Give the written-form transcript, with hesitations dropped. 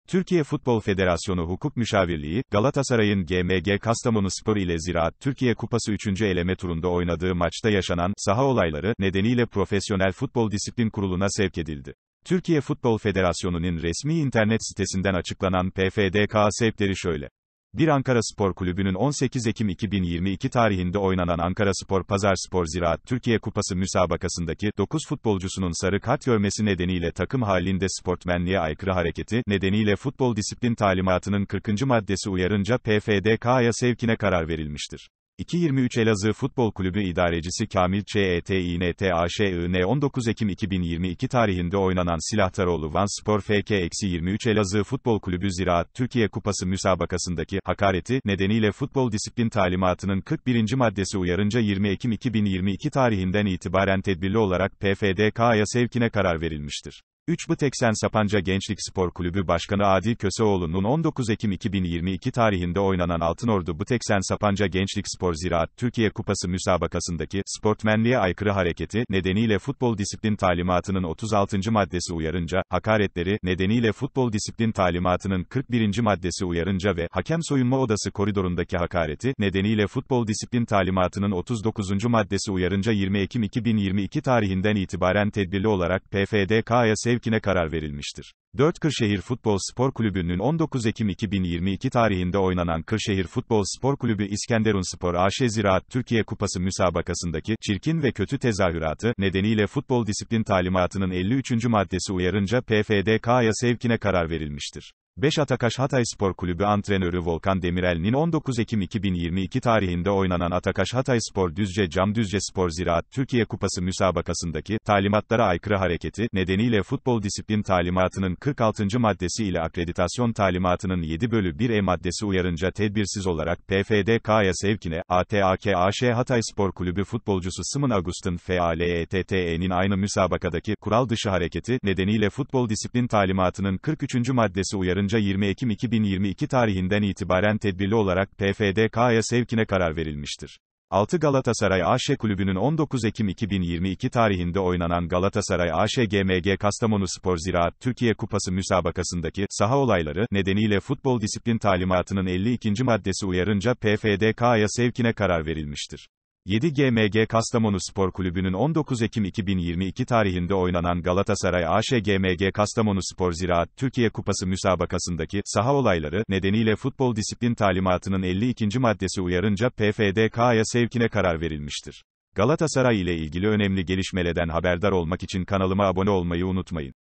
Türkiye Futbol Federasyonu Hukuk Müşavirliği, Galatasaray'ın GMG Kastamonuspor ile Ziraat Türkiye Kupası 3. eleme turunda oynadığı maçta yaşanan saha olayları nedeniyle Profesyonel Futbol Disiplin Kurulu'na sevk edildi. Türkiye Futbol Federasyonu'nun resmi internet sitesinden açıklanan PFDK sevkleri şöyle. Bir Ankaraspor Kulübü'nün 18 Ekim 2022 tarihinde oynanan Ankaraspor Pazarspor Ziraat Türkiye Kupası müsabakasındaki 9 futbolcusunun sarı kart görmesi nedeniyle takım halinde sportmenliğe aykırı hareketi nedeniyle futbol disiplin talimatının 40. maddesi uyarınca PFDK'ya sevkine karar verilmiştir. 2-23 Elazığ Futbol Kulübü İdarecisi Kamil Çetinat AŞ 19 Ekim 2022 tarihinde oynanan Silahtaroğlu Van Spor FK-23 Elazığ Futbol Kulübü Ziraat Türkiye Kupası müsabakasındaki hakareti nedeniyle futbol disiplin talimatının 41. maddesi uyarınca 20 Ekim 2022 tarihinden itibaren tedbirli olarak PFDK'ya sevkine karar verilmiştir. 3 Bıteksen Sapanca Gençlik Spor Kulübü Başkanı Adil Köseoğlu'nun 19 Ekim 2022 tarihinde oynanan Altınordu Bıteksen Sapanca Gençlik Spor Ziraat Türkiye Kupası müsabakasındaki sportmenliğe aykırı hareketi nedeniyle futbol disiplin talimatının 36. maddesi uyarınca, hakaretleri nedeniyle futbol disiplin talimatının 41. maddesi uyarınca ve hakem soyunma odası koridorundaki hakareti nedeniyle futbol disiplin talimatının 39. maddesi uyarınca 20 Ekim 2022 tarihinden itibaren tedbirli olarak PFDK'ya sevkine karar verilmiştir. 4 Kırşehir Futbol Spor Kulübü'nün 19 Ekim 2022 tarihinde oynanan Kırşehir Futbol Spor Kulübü İskenderunspor AŞ Ziraat Türkiye Kupası müsabakasındaki çirkin ve kötü tezahüratı nedeniyle futbol disiplin talimatının 53. maddesi uyarınca PFDK'ya sevkine karar verilmiştir. 5 Atakaş Hatayspor Kulübü antrenörü Volkan Demirel'in 19 Ekim 2022 tarihinde oynanan Atakaş Hatayspor Düzce Cam Düzcespor Ziraat Türkiye Kupası müsabakasındaki talimatlara aykırı hareketi nedeniyle futbol disiplin talimatının 46. maddesi ile akreditasyon talimatının 7/1 maddesi uyarınca tedbirsiz olarak PFDK'ya sevkine, ATAK AŞ Hatayspor Kulübü futbolcusu Sımın Agustin FALETTE'nin aynı müsabakadaki kural dışı hareketi nedeniyle futbol disiplin talimatının 43. maddesi uyarınca 20 Ekim 2022 tarihinden itibaren tedbirli olarak PFDK'ya sevkine karar verilmiştir. 6 Galatasaray AŞ Kulübü'nün 19 Ekim 2022 tarihinde oynanan Galatasaray AŞ GMG Kastamonuspor Ziraat Türkiye Kupası müsabakasındaki saha olayları nedeniyle futbol disiplin talimatının 52. maddesi uyarınca PFDK'ya sevkine karar verilmiştir. 7 GMG Kastamonuspor Kulübü'nün 19 Ekim 2022 tarihinde oynanan Galatasaray AŞ GMG Kastamonuspor Ziraat Türkiye Kupası müsabakasındaki saha olayları nedeniyle futbol disiplin talimatının 52. maddesi uyarınca PFDK'ya sevkine karar verilmiştir. Galatasaray ile ilgili önemli gelişmelerden haberdar olmak için kanalıma abone olmayı unutmayın.